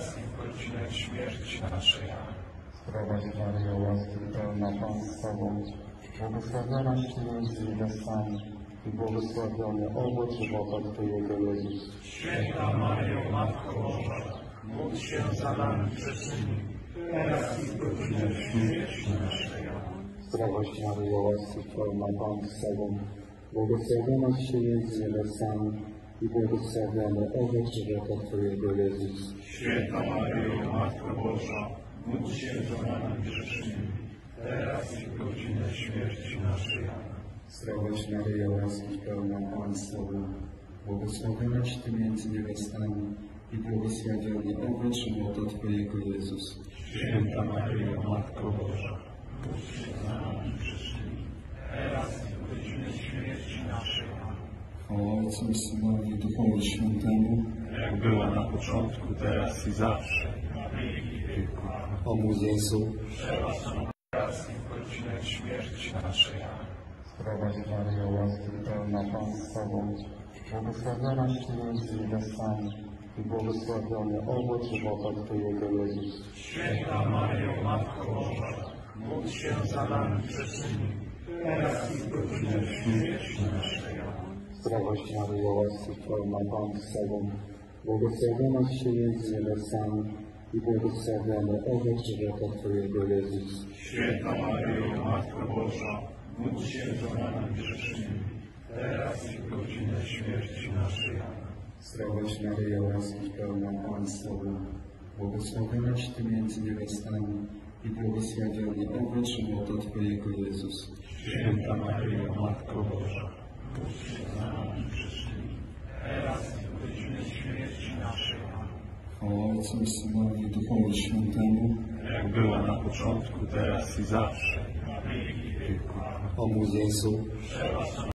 teraz i w godzinę śmierci naszej. Amen. Zdrowaś Maryjo, łaski pełna Pan z Tobą, błogosławionaś Ty między niewiastami i błogosławiony owoc żywota Twojego Jezus. Święta Maryjo, Matko Boża, módl się za nami grzesznymi, teraz i w godzinę śmierci naszej. Amen. Zdrowaś Maryjo, łaski pełna Pan z Tobą, błogosławionaś Ty między niewiastami i błogosławiony owoc żywota Twojego Jezus. Święta Maryjo, Matko Boża, módl się za nami grzesznymi, teraz i w godzinę śmierci naszej. Amen. Zdrowaś Maryjo, łaski pełna Pan z Tobą, błogosławionaś Ty między niewiastami i błogosławiony owoc żywota Twojego Jezus. Święta Maryjo, Matko Boża, módl się za nami grzesznymi, teraz i w godzinę śmierci naszej. Amen. Chwała Ojcu i Synowi i Duchowi Świętemu, Jak była na początku, teraz i zawsze, na wieki wieków. o mój Jezu. Przebacz nam teraz i w godzinę śmierci naszej. Amen. Zdrowaś Maryjo, łaski pełna Pan z Tobą, błogosławionaś Ty między niewiastami i błogosławiony owoc żywota Twojego Jezus. Święta Maryjo, Matko Boża, módl się za nami grzesznymi, teraz i w godzinę śmierci naszej. Amen. Zdrowaś Maryjo, łaski pełna Pan z Tobą, błogosławionaś Ty między niewiastami i błogosławiony owoc żywota Twojego Jezus. Święta Maryjo, Matko Boża, módl się za nami grzesznymi, teraz i w godzinę śmierci naszej. Amen. Zdrowaś Maryjo, łaski pełna Pan z Tobą, błogosławionaś Ty między niewiastami i błogosławiony owoc żywota Twojego Jezus. Święta Maryjo, Matko Boża, módl się za nami grzesznymi, teraz i w godzinę śmierci naszej. Amen. Chwała Ojcu i Synowi i Duchowi Świętemu, Jak była na początku, teraz i zawsze, na wieki wieków. o mój Jezu. Przebacz nam